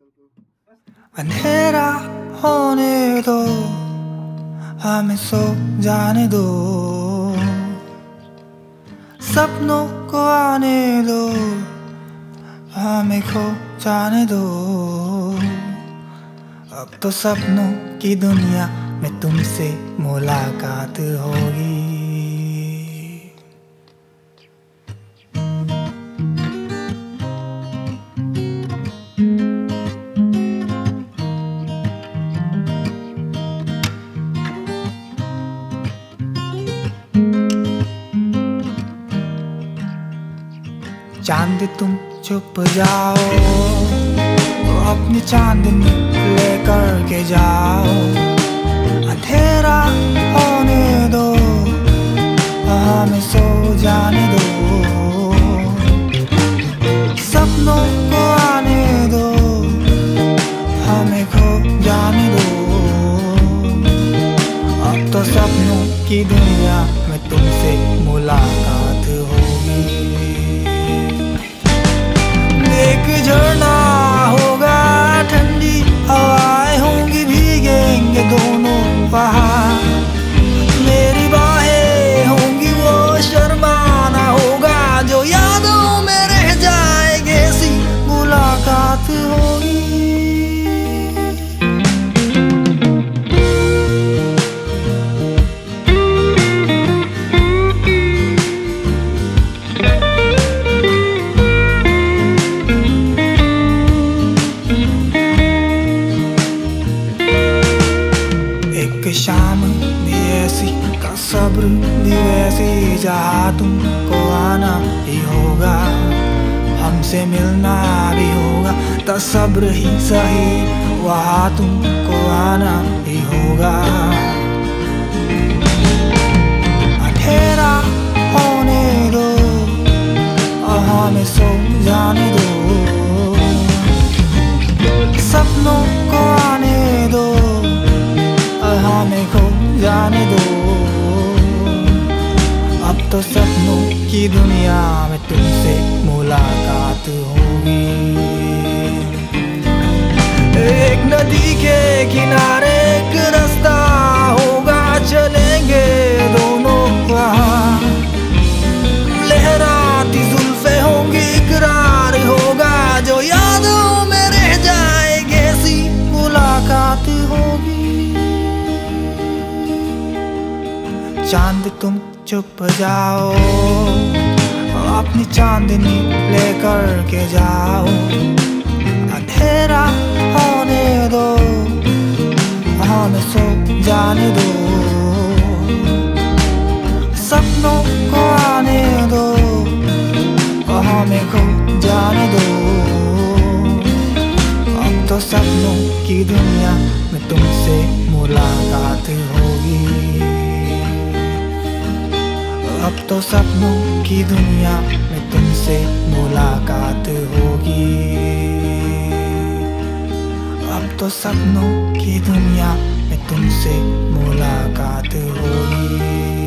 अंधेरा होने दो, हमें सो जाने दो, सपनों को आने दो, हमें खो जाने दो। अब तो सपनों की दुनिया में तुमसे मुलाकात होगी। चांद तुम छुप जाओ, अपनी चांदनी लेकर के जाओ। अंधेरा होने दो, हमें सो जाने दो, सपनों को आने दो, हमें खो जाने दो। अब तो सपनों की दुनिया में तुमसे मुलाकात होगी। एक झरना होगा, ठंडी हवाएं होंगी, भीगेंगे दोनों वहाँ। मेरी बाहें होंगी, वो शर्माना होगा, जो यादों में रह जाएगी, ऐसी मुलाकात होगी। शाम भी ऐसी का सब्र भी वैसी, जहाँ तुमको आना ही होगा, हमसे मिलना भी होगा, तसब्र ही सही, वहाँ तुमको आना ही होगा। अंधेरा होने दो, हमें सो जाने दो, सपनों को आने दो, हमें खो जाने दो। अब तो सपनों की दुनिया में तुमसे मुलाकात होगी। एक नदी के किनारे एक रास्ता होगा, चलेंगे दोनों वहाँ। लहराती जुल्फे होंगी, इकरार होगा, जो यादों में रह जाएगी, ऐसी मुलाकात होगी। चांद तुम चुप जाओ, अपनी चांदनी लेकर के जाओ। अंधेरा होने दो, हमें सो जाने दो, सपनों को आने दो, हमें खो जाने दो। अब तो सपनों की दुनिया में तुमसे मुलाकात होगी। अब तो सपनों की दुनिया में तुमसे मुलाकात होगी। अब तो सपनों की दुनिया में तुमसे मुलाकात होगी।